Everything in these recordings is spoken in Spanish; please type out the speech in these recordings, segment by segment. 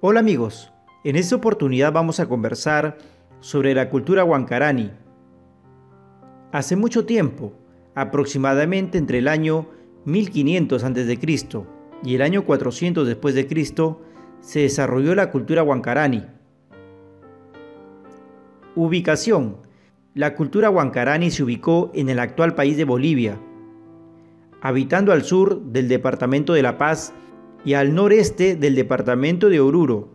Hola amigos, en esta oportunidad vamos a conversar sobre la cultura huancarani. Hace mucho tiempo, aproximadamente entre el año 1500 a.C. y el año 400 después de Cristo, se desarrolló la cultura huancarani. Ubicación. La cultura huancarani se ubicó en el actual país de Bolivia, habitando al sur del departamento de La Paz y al noreste del departamento de Oruro.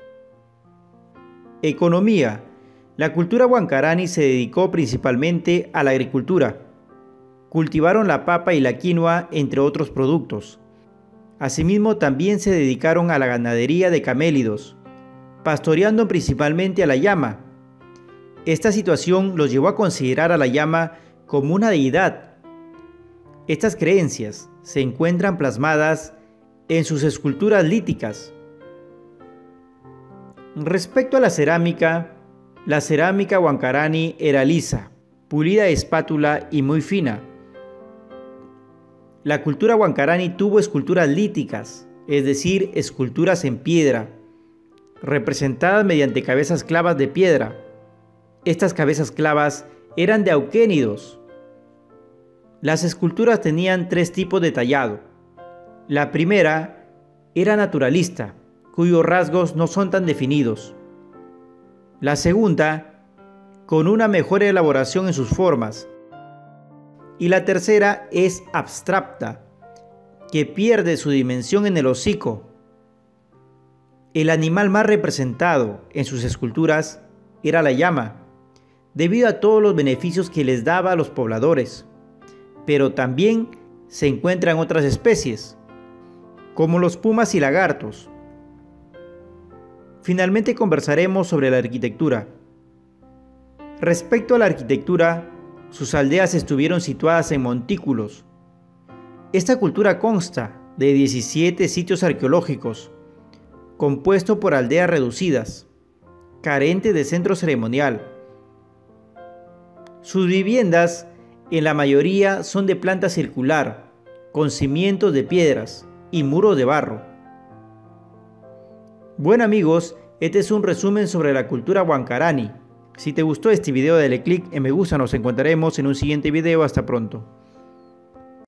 Economía. La cultura huancarani se dedicó principalmente a la agricultura. Cultivaron la papa y la quinoa, entre otros productos. Asimismo, también se dedicaron a la ganadería de camélidos, pastoreando principalmente a la llama. Esta situación los llevó a considerar a la llama como una deidad. Estas creencias se encuentran plasmadas en sus esculturas líticas. Respecto a la cerámica huancarani era lisa, pulida de espátula y muy fina. La cultura huancarani tuvo esculturas líticas, es decir, esculturas en piedra, representadas mediante cabezas clavas de piedra. Estas cabezas clavas eran de auquénidos. Las esculturas tenían tres tipos de tallado. La primera era naturalista, cuyos rasgos no son tan definidos. La segunda, con una mejor elaboración en sus formas. Y la tercera es abstracta, que pierde su dimensión en el hocico. El animal más representado en sus esculturas era la llama, debido a todos los beneficios que les daba a los pobladores. Pero también se encuentran otras especies, como los pumas y lagartos. Finalmente conversaremos sobre la arquitectura. Respecto a la arquitectura, sus aldeas estuvieron situadas en montículos. Esta cultura consta de 17 sitios arqueológicos, compuesto por aldeas reducidas, carentes de centro ceremonial. Sus viviendas, en la mayoría, son de planta circular, con cimientos de piedras y muros de barro. Bueno amigos, este es un resumen sobre la cultura huancarani. Si te gustó este video, dale click en me gusta, nos encontraremos en un siguiente video, hasta pronto.